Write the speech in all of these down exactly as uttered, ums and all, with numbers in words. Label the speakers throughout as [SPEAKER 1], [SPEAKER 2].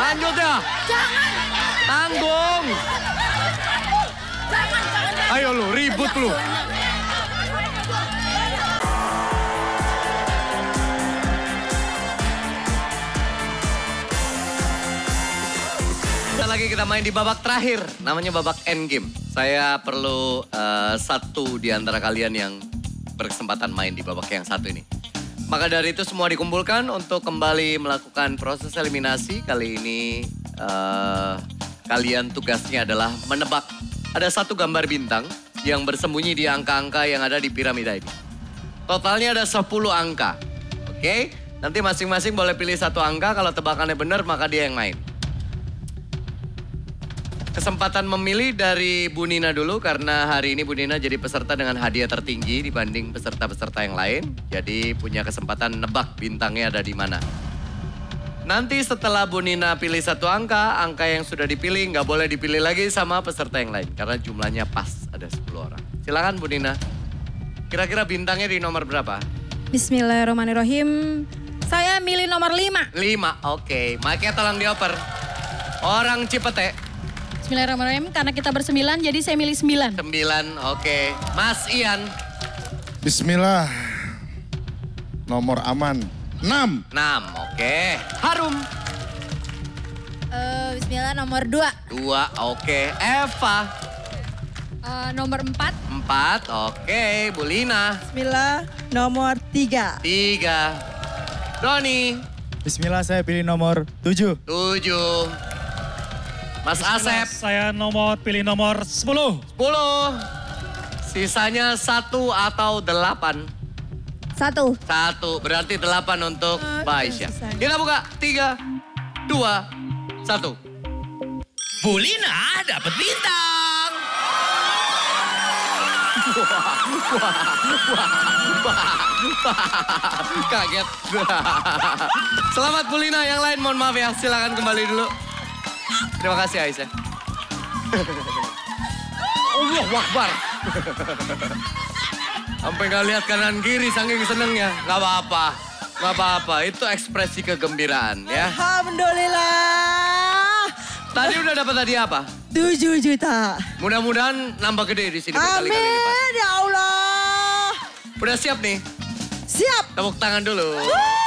[SPEAKER 1] Lanjut ya.
[SPEAKER 2] Jangan.
[SPEAKER 1] Tanggung.
[SPEAKER 2] Jangan, jangan.
[SPEAKER 1] Ayo lu, ribut lu. Lagi kita main di babak terakhir, namanya babak end game. Saya perlu uh, satu di antara kalian yang berkesempatan main di babak yang satu ini. Maka dari itu semua dikumpulkan untuk kembali melakukan proses eliminasi. Kali ini uh, kalian tugasnya adalah menebak. Ada satu gambar bintang yang bersembunyi di angka-angka yang ada di piramida ini. Totalnya ada sepuluh angka. Oke, nanti masing-masing boleh pilih satu angka. Kalau tebakannya benar maka dia yang main. Kesempatan memilih dari Bu Nina dulu karena hari ini Bu Nina jadi peserta dengan hadiah tertinggi dibanding peserta-peserta yang lain. Jadi punya kesempatan nebak bintangnya ada di mana. Nanti setelah Bu Nina pilih satu angka, angka yang sudah dipilih nggak boleh dipilih lagi sama peserta yang lain. Karena jumlahnya pas, ada sepuluh orang. Silakan Bu Nina. Kira-kira bintangnya di nomor berapa?
[SPEAKER 2] Bismillahirrahmanirrahim. Saya milih nomor lima.
[SPEAKER 1] lima, oke. Okay. Mic-nya tolong dioper. Orang Cipete.
[SPEAKER 2] Bismillahirrahmanirrahim, karena kita bersembilan jadi saya milih sembilan.
[SPEAKER 1] Sembilan, oke. Okay. Mas Ian.
[SPEAKER 3] Bismillah. Nomor aman. Enam.
[SPEAKER 1] Enam, oke. Okay. Harum.
[SPEAKER 2] Uh, Bismillah nomor dua.
[SPEAKER 1] Dua, oke. Okay. Eva.
[SPEAKER 2] Uh, nomor empat.
[SPEAKER 1] Empat, oke. Okay. Bu Lina.
[SPEAKER 4] Bismillah nomor tiga.
[SPEAKER 1] Tiga. Doni.
[SPEAKER 5] Bismillah saya pilih nomor tujuh.
[SPEAKER 1] Tujuh. Mas Asep.
[SPEAKER 6] Saya nomor pilih nomor sepuluh.
[SPEAKER 1] Sepuluh. Sisanya satu atau delapan?
[SPEAKER 2] Satu.
[SPEAKER 1] Satu, berarti delapan untuk
[SPEAKER 2] uh,
[SPEAKER 1] Mbak Aisyah. Kita buka, tiga, dua, satu.
[SPEAKER 7] Bu Lina dapat bintang.
[SPEAKER 1] Wah, wah, wah, wah, wah. Kaget. Selamat Bu Lina, yang lain mohon maaf ya, silakan kembali dulu. Terima kasih Aisyah. Allah Akbar. Sampai gak lihat kanan kiri saking senengnya. Gak apa-apa, gak apa-apa. Itu ekspresi kegembiraan ya.
[SPEAKER 4] Alhamdulillah.
[SPEAKER 1] Tadi udah dapat hadiah apa?
[SPEAKER 4] tujuh juta.
[SPEAKER 1] Mudah-mudahan nambah gede di sini.
[SPEAKER 4] Amin ya Allah.
[SPEAKER 1] Udah siap nih?
[SPEAKER 4] Siap.
[SPEAKER 1] Tepuk tangan dulu.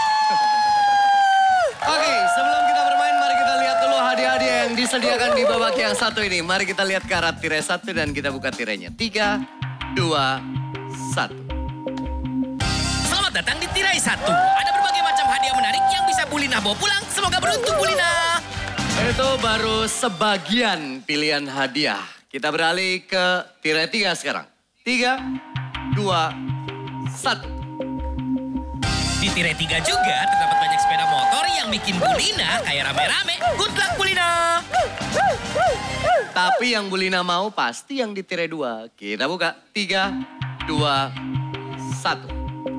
[SPEAKER 1] Oke, sebelum kita bermain, mari kita lihat dulu hadiah-hadiah yang disediakan di babak yang satu ini. Mari kita lihat ke arah tirai satu dan kita buka tirainya. Tiga, dua, satu.
[SPEAKER 7] Selamat datang di tirai satu. Ada berbagai macam hadiah menarik yang bisa Bu Lina bawa pulang. Semoga beruntung Bu Lina.
[SPEAKER 1] Itu baru sebagian pilihan hadiah. Kita beralih ke tirai tiga sekarang. Tiga, dua, satu.
[SPEAKER 7] Di tirai tiga juga terdapat banyak sepeda motor yang bikin Bu Lina kayak rame-rame. Good luck Bu Lina.
[SPEAKER 1] Tapi yang Bu Lina mau pasti yang di tirai dua. Kita buka. Tiga, dua, satu.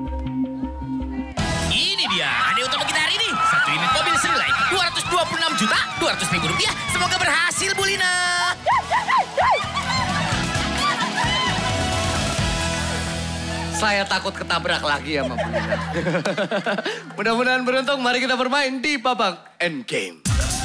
[SPEAKER 7] Ini dia hadiah utama kita hari ini. Satu unit mobil senilai dua ratus dua puluh enam juta dua ratus ribu rupiah. Semoga berhasil Bu Lina.
[SPEAKER 1] Saya takut ketabrak lagi sama Bu Lina. Mudah-mudahan beruntung. Mari kita bermain di babak end game.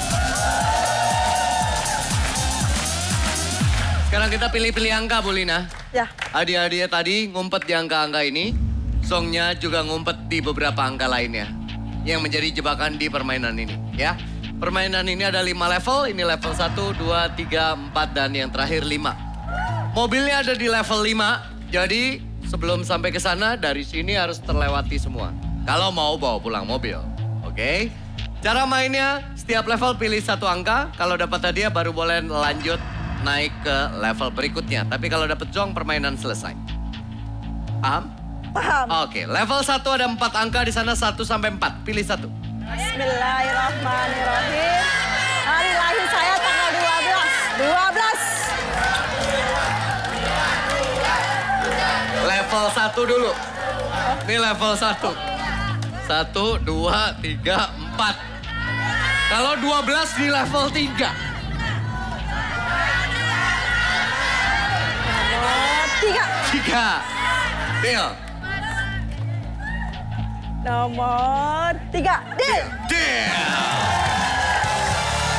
[SPEAKER 1] Sekarang kita pilih-pilih angka Bu Lina.
[SPEAKER 4] Ya.
[SPEAKER 1] Hadiah-hadiah tadi ngumpet di angka-angka ini. Songnya juga ngumpet di beberapa angka lainnya. Yang menjadi jebakan di permainan ini. Ya. Permainan ini ada lima level. Ini level satu, dua, tiga, empat, dan yang terakhir lima. Mobilnya ada di level lima. Jadi sebelum sampai ke sana, dari sini harus terlewati semua. Kalau mau bawa pulang mobil, oke? Okay? Cara mainnya, setiap level pilih satu angka. Kalau dapat hadiah baru boleh lanjut naik ke level berikutnya. Tapi kalau dapat jong, permainan selesai. Paham?
[SPEAKER 4] Paham.
[SPEAKER 1] Oke, okay. Level satu ada empat angka di sana, satu sampai empat. Pilih satu.
[SPEAKER 4] Bismillahirrahmanirrahim. Hari lahir saya tanggal dua belas. dua belas.
[SPEAKER 1] Level satu dulu. Ini level satu. Satu, dua, tiga, empat. Kalau dua belas di level tiga.
[SPEAKER 4] Nomor tiga.
[SPEAKER 1] Tiga. Deal.
[SPEAKER 4] Nomor tiga. Deal.
[SPEAKER 1] Deal.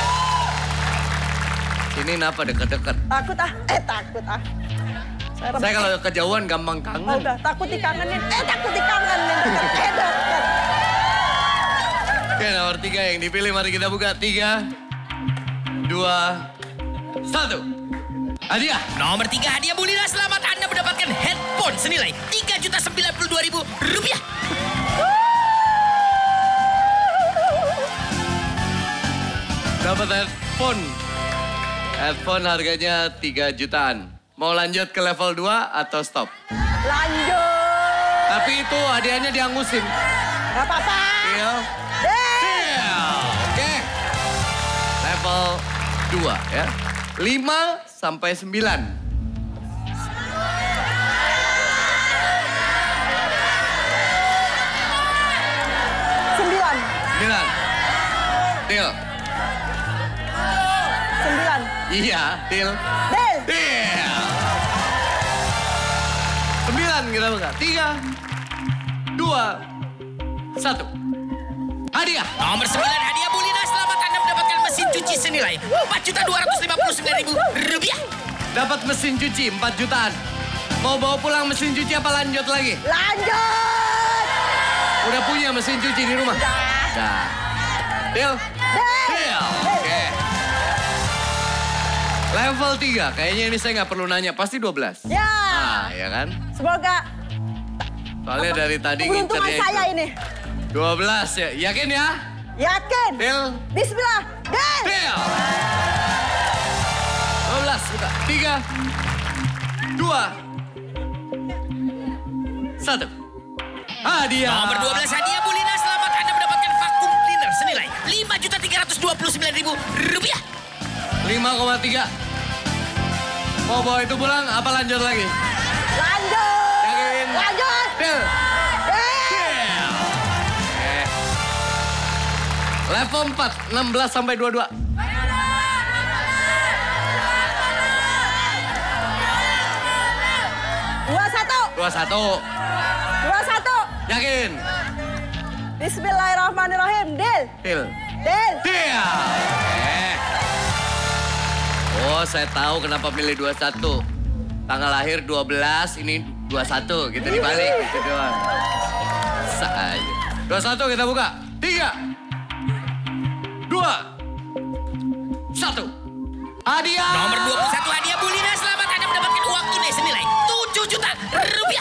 [SPEAKER 1] Ini kenapa dekat-dekat?
[SPEAKER 4] Takut ah, eh takut ah. Saya,
[SPEAKER 1] Saya kalau kejauhan gampang
[SPEAKER 4] Oh,
[SPEAKER 1] kangen.
[SPEAKER 4] udah, takut dikangenin. Eh, takut dikangenin. Eh, deket.
[SPEAKER 1] Oke, nomor tiga yang dipilih. Mari kita buka. Tiga, dua, satu. Hadiah.
[SPEAKER 7] Nomor tiga hadiah Bulina, selamat Anda mendapatkan headphone senilai tiga juta sembilan puluh dua ribu rupiah.
[SPEAKER 1] Dapat headphone. Headphone harganya tiga jutaan. Mau lanjut ke level dua atau stop?
[SPEAKER 4] Lanjut.
[SPEAKER 1] Tapi itu hadiahnya diangusin.
[SPEAKER 4] Gak apa-apa.
[SPEAKER 1] Deal.
[SPEAKER 4] Deh.
[SPEAKER 1] Deal. Oke. Level dua ya. lima sampai sembilan.
[SPEAKER 4] Sembilan.
[SPEAKER 1] sembilan. Deal.
[SPEAKER 4] Sembilan.
[SPEAKER 1] Iya, deal.
[SPEAKER 4] Del.
[SPEAKER 1] Deal. sembilan kita buka. tiga, dua, satu. Hadiah.
[SPEAKER 7] Nomor sembilan hadiah Bulina, selamat Anda mendapatkan mesin cuci senilai empat juta dua ratus lima puluh sembilan ribu rupiah.
[SPEAKER 1] Dapat mesin cuci empat jutaan. Mau bawa pulang mesin cuci apa lanjut lagi?
[SPEAKER 4] Lanjut.
[SPEAKER 1] Udah punya mesin cuci di rumah? Dah. Deal?
[SPEAKER 4] Del.
[SPEAKER 1] Deal. Oke. Level tiga, kayaknya ini saya nggak perlu nanya, pasti dua belas.
[SPEAKER 4] Ya.
[SPEAKER 1] Ah, ya kan?
[SPEAKER 4] Semoga
[SPEAKER 1] Soalnya dari tadi
[SPEAKER 4] keberuntungan
[SPEAKER 1] ngincernya
[SPEAKER 4] saya
[SPEAKER 1] itu.
[SPEAKER 4] ini.
[SPEAKER 1] dua belas ya, yakin ya?
[SPEAKER 4] Yakin.
[SPEAKER 1] Deal?
[SPEAKER 4] Bismillah. Del.
[SPEAKER 1] Deal. dua belas, buka. tiga, dua, satu. Hadiah.
[SPEAKER 7] Nomor dua belas hadiah Bulina, selamat Anda mendapatkan vacuum cleaner senilai lima juta tiga ratus dua puluh sembilan ribu rupiah.
[SPEAKER 1] lima koma tiga. Mau bawa itu pulang apa lanjut lagi?
[SPEAKER 4] Lanjut.
[SPEAKER 1] Yakin?
[SPEAKER 4] Lanjut.
[SPEAKER 1] Deal.
[SPEAKER 4] Del.
[SPEAKER 1] Eh. Level empat, enam belas sampai dua puluh dua.
[SPEAKER 4] Dua satu.
[SPEAKER 1] dua puluh satu.
[SPEAKER 4] Dua satu.
[SPEAKER 1] Yakin?
[SPEAKER 4] Bismillahirrahmanirrahim. Del.
[SPEAKER 1] Deal.
[SPEAKER 4] Del.
[SPEAKER 1] Deal. Eh. Oh, saya tahu kenapa milih dua puluh satu. Tanggal lahir dua belas, ini dua puluh satu. Gitu dibalik, gitu doang. Sa aja. dua puluh satu kita buka. tiga, dua, satu. Hadiah.
[SPEAKER 7] Nomor dua puluh satu hadiah Bulina, selamat Anda mendapatkan uang tunai senilai tujuh juta rupiah.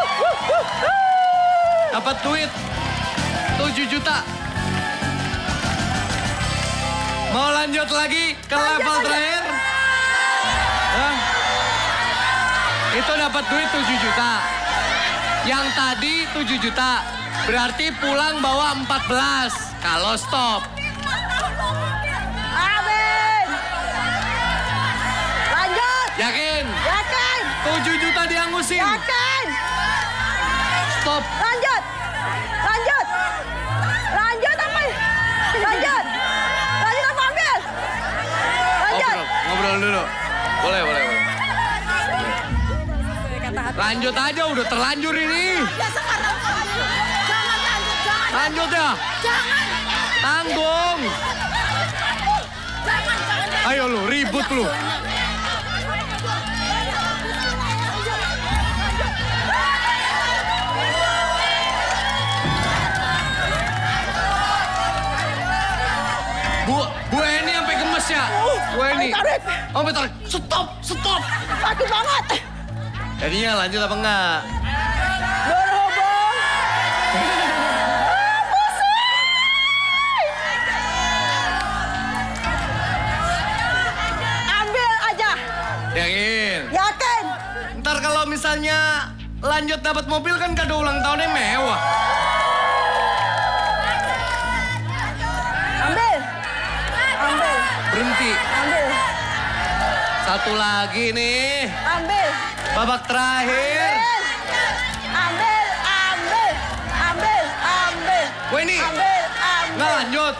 [SPEAKER 1] Dapat duit tujuh juta. Mau lanjut lagi ke level terakhir? Hah? Itu dapat duit tujuh juta. Yang tadi tujuh juta. Berarti pulang bawa empat belas. Kalau stop.
[SPEAKER 4] Amin. Lanjut.
[SPEAKER 1] Yakin?
[SPEAKER 4] Yakin.
[SPEAKER 1] tujuh juta diangusin.
[SPEAKER 4] Yakin.
[SPEAKER 1] Stop.
[SPEAKER 4] Lanjut. Lanjut. Lanjut apa? Lanjut. Lanjut apa ambil? Lanjut.
[SPEAKER 1] Ngobrol, ngobrol dulu. Boleh, boleh, boleh. Lanjut aja, udah terlanjur ini.
[SPEAKER 4] Ya sekarang. Jangan lanjut, jangan.
[SPEAKER 1] Lanjut ya.
[SPEAKER 4] Jangan.
[SPEAKER 1] Tanggung.
[SPEAKER 4] Jangan, jangan.
[SPEAKER 1] Ayo lu, ribut lu. Bu, Bu Eni sampai gemes ya. Bu Eni.
[SPEAKER 4] tarik.
[SPEAKER 1] Sampai tarik. Stop, stop.
[SPEAKER 4] Sakit banget.
[SPEAKER 1] Jadinya lanjut apa enggak?
[SPEAKER 4] Berhubung. Ambil aja.
[SPEAKER 1] Yakin?
[SPEAKER 4] Yakin.
[SPEAKER 1] Ntar kalau misalnya lanjut dapat mobil kan kado ulang tahunnya mewah.
[SPEAKER 4] Ambil. Ambil.
[SPEAKER 1] Berhenti.
[SPEAKER 4] Ambil.
[SPEAKER 1] Satu lagi nih.
[SPEAKER 4] Ambil.
[SPEAKER 1] Babak terakhir.
[SPEAKER 4] Ambil. Ambil. Ambil. Ambil.
[SPEAKER 1] Bu Eni.
[SPEAKER 4] Ambil. Ambil.
[SPEAKER 1] Nggak lanjut.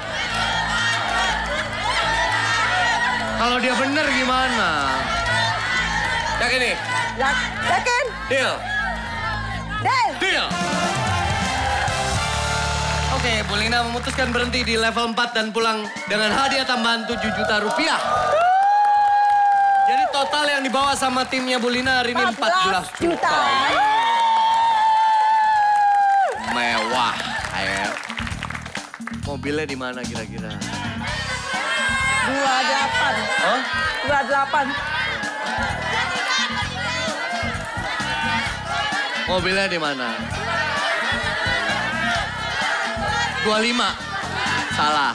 [SPEAKER 1] Kalau dia bener gimana? Yakin nih?
[SPEAKER 4] Ya- Yakin?
[SPEAKER 1] Deal.
[SPEAKER 4] Del.
[SPEAKER 1] Deal. Oke, Bu Lina memutuskan berhenti di level empat dan pulang dengan hadiah tambahan tujuh juta rupiah. Total yang dibawa sama timnya Bulina hari ini empat belas juta. Mewah. Ayo. Mobilnya di mana kira-kira?
[SPEAKER 4] dua delapan.
[SPEAKER 1] Oh?
[SPEAKER 4] dua delapan.
[SPEAKER 1] Mobilnya di mana? dua puluh lima. Salah.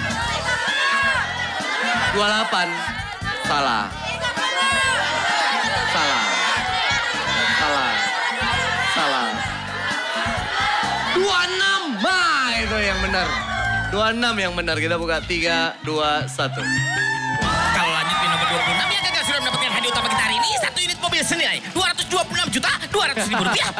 [SPEAKER 1] dua puluh delapan. Salah. Salah. Salah. Salah. dua puluh enam. Nah, itu yang benar. dua puluh enam yang benar. Kita buka tiga, dua, satu.
[SPEAKER 7] Kalau lanjut di nomor dua puluh enam yang gagal sudah mendapatkan hadiah utama kita hari ini. Satu unit mobil senilai dua ratus dua puluh enam juta dua ratus ribu rupiah.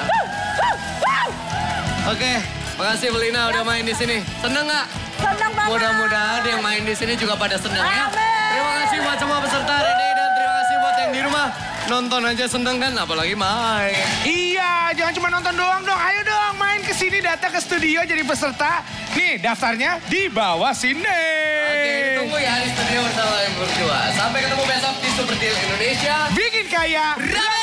[SPEAKER 1] Oke, makasih Bulina udah main di sini. Seneng nggak?
[SPEAKER 4] Senang banget.
[SPEAKER 1] Mudah-mudahan yang main di sini juga pada seneng ya.
[SPEAKER 4] Amin.
[SPEAKER 1] Terima kasih buat semua peserta Rene dan terima kasih buat yang di rumah. Nonton aja seneng kan, apalagi main.
[SPEAKER 8] Iya, jangan cuma nonton doang dong. Ayo dong main ke sini, datang ke studio jadi peserta. Nih, daftarnya di bawah sini.
[SPEAKER 1] Oke, ditunggu ya di studio bersama yang berdua. Sampai ketemu besok di Super Deal Indonesia.
[SPEAKER 8] Bikin kaya.